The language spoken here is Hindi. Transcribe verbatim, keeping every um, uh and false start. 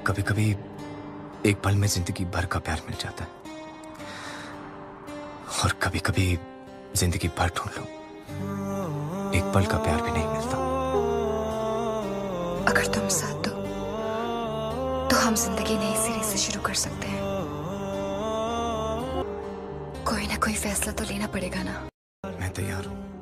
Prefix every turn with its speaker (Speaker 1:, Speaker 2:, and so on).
Speaker 1: कभी कभी एक पल में जिंदगी भर का प्यार मिल जाता है, और कभी कभी जिंदगी भर ढूंढ लो, एक पल का प्यार भी नहीं मिलता।
Speaker 2: अगर तुम साथ दो तो हम जिंदगी नई सिरे से शुरू कर सकते हैं। कोई ना कोई फैसला तो लेना पड़ेगा ना।
Speaker 1: मैं तैयार हूं।